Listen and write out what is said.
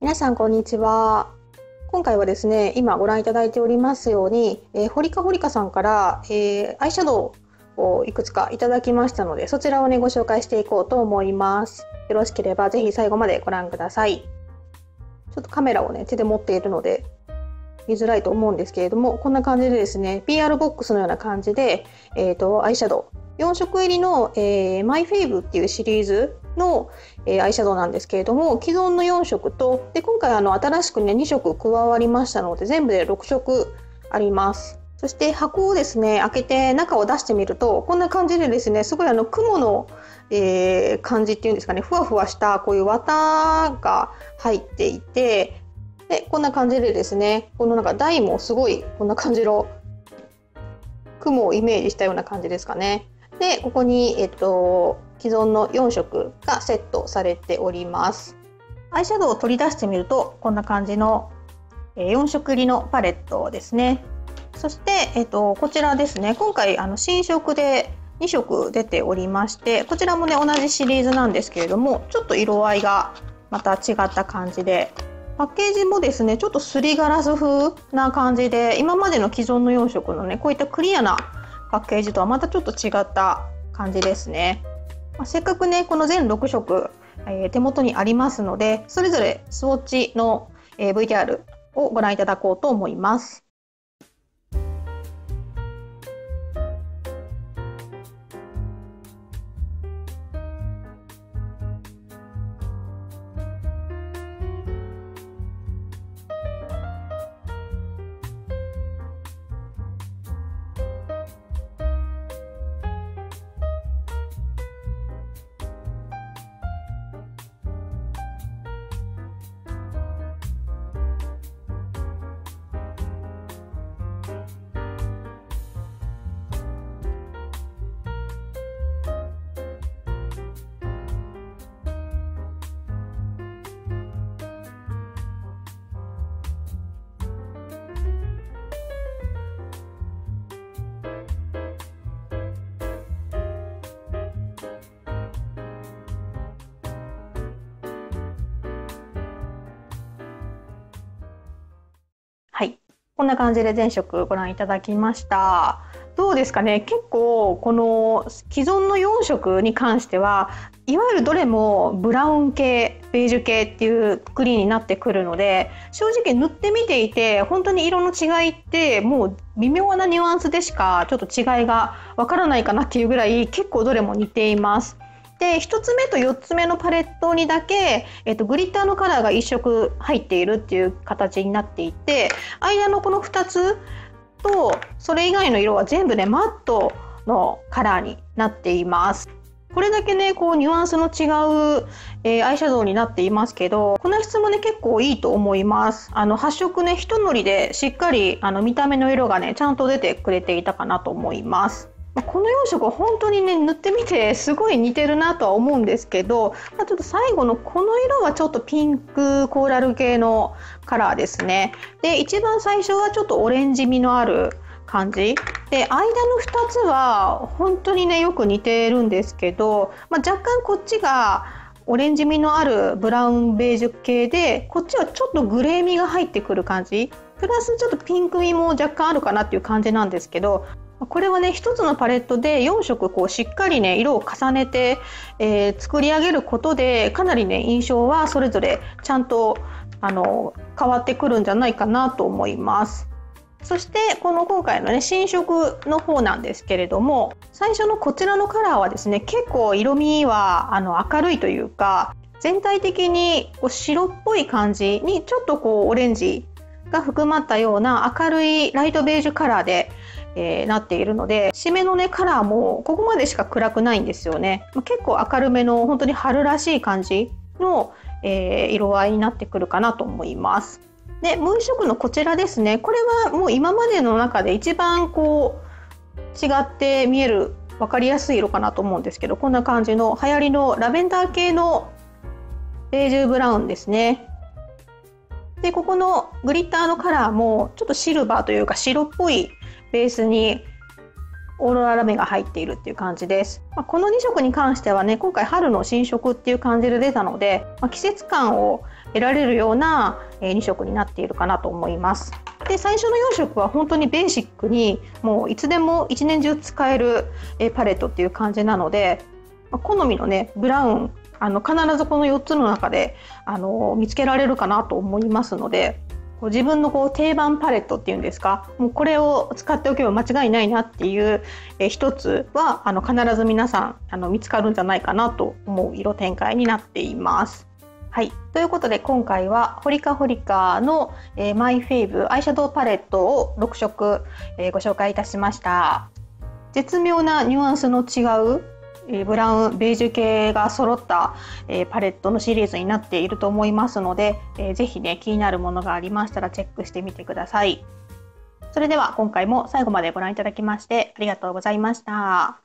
皆さんこんにちは。今回はですね、今ご覧いただいておりますように、堀川さんから、アイシャドウをいくつかいただきましたので、そちらをねご紹介していこうと思います。よろしければぜひ最後までご覧ください。ちょっとカメラをね手で持っているので見づらいと思うんですけれども、こんな感じでですね、 PR ボックスのような感じで、アイシャドウ4色入りの、マイフェイブっていうシリーズの、アイシャドウなんですけれども、既存の4色とで今回新しくね2色加わりましたので、全部で6色あります。そして箱をですね開けて中を出してみると、こんな感じでですね、すごい雲の、感じっていうんですかね、ふわふわしたこういう綿が入っていて、でこんな感じでですね、この台もすごいこんな感じの雲をイメージしたような感じですかね。でここに、既存の4色がセットされております。アイシャドウを取り出してみるとこんな感じの4色入りのパレットですね。そして、こちらですね、今回新色で2色出ておりまして、こちらもね同じシリーズなんですけれども、ちょっと色合いがまた違った感じで、パッケージもですねちょっとすりガラス風な感じで、今までの既存の4色のねこういったクリアなパッケージとはまたちょっと違った感じですね。せっかくねこの全6色、手元にありますので、それぞれスウォッチの、VTR をご覧いただこうと思います。はい、こんな感じで全色ご覧いただきました。どうですかね。結構この既存の4色に関してはいわゆるどれもブラウン系、ベージュ系っていうくくりになってくるので、正直塗ってみていて本当に色の違いってもう微妙なニュアンスでしかちょっと違いがわからないかなっていうぐらい、結構どれも似ています。で1つ目と4つ目のパレットにだけ、グリッターのカラーが1色入っているっていう形になっていて、間のこの2つとそれ以外の色は全部ねマットのカラーになっています。これだけねこうニュアンスの違う、アイシャドウになっていますけど、この質もね結構いいと思います。発色ね一塗りでしっかり見た目の色がねちゃんと出てくれていたかなと思います。この4色は本当にね塗ってみてすごい似てるなとは思うんですけど、ちょっと最後のこの色はちょっとピンクコーラル系のカラーですね。で一番最初はちょっとオレンジ味のある感じで、間の2つは本当にねよく似てるんですけど、若干こっちがオレンジ味のあるブラウンベージュ系で、こっちはちょっとグレー味が入ってくる感じ、プラスちょっとピンク味も若干あるかなっていう感じなんですけど、これはね1つのパレットで4色こうしっかりね色を重ねて、作り上げることでかなりね印象はそれぞれちゃんと変わってくるんじゃないかなと思います。そしてこの今回のね新色の方なんですけれども、最初のこちらのカラーはですね結構色味は明るいというか、全体的にこう白っぽい感じにちょっとこうオレンジが含まったような明るいライトベージュカラーでなっているので、締めのねカラーもここまでしか暗くないんですよね。結構明るめの本当に春らしい感じの、色合いになってくるかなと思います。でもう一色のこちらですね、これはもう今までの中で一番こう違って見える分かりやすい色かなと思うんですけど、こんな感じの流行りのラベンダー系のベージュブラウンですね。でここのグリッターのカラーもちょっとシルバーというか白っぽいベースにオーロラ目が入っているっていう感じです。この2色に関してはね、今回春の新色っていう感じで出たので、季節感を得られるような2色になっているかなと思います。で、最初の4色は本当にベーシックにもういつでも一年中使えるパレットっていう感じなので、好みのねブラウン必ずこの4つの中で見つけられるかなと思いますので、自分の定番パレットっていうんですか、もうこれを使っておけば間違いないなっていう一つは必ず皆さん見つかるんじゃないかなと思う色展開になっています。はい、ということで今回はホリカホリカのマイフェイブアイシャドウパレットを6色ご紹介いたしました。絶妙なニュアンスの違うブラウンベージュ系が揃ったパレットのシリーズになっていると思いますので、ぜひね気になるものがありましたらチェックしてみてください。それでは今回も最後までご覧いただきましてありがとうございました。